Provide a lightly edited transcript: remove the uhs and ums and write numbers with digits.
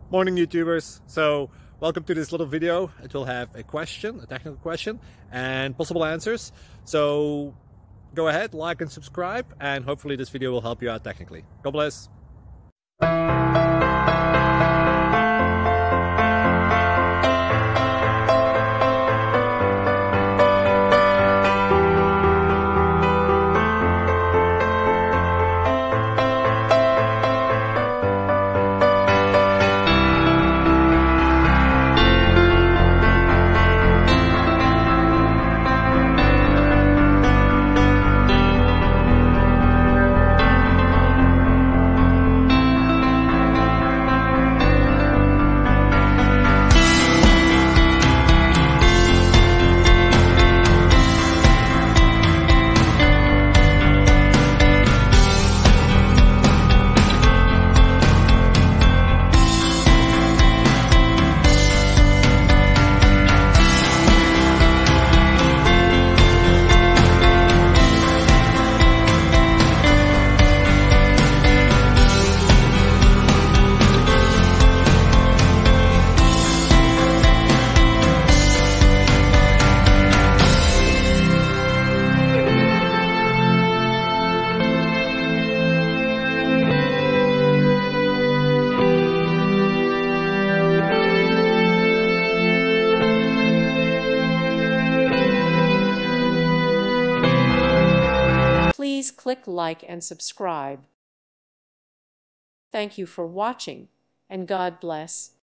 Morning YouTubers. So welcome to this little video. It will have a question, a technical question, and possible answers. So go ahead, like and subscribe, and hopefully this video will help you out technically. God bless. Please click like and subscribe. Thank you for watching, and God bless.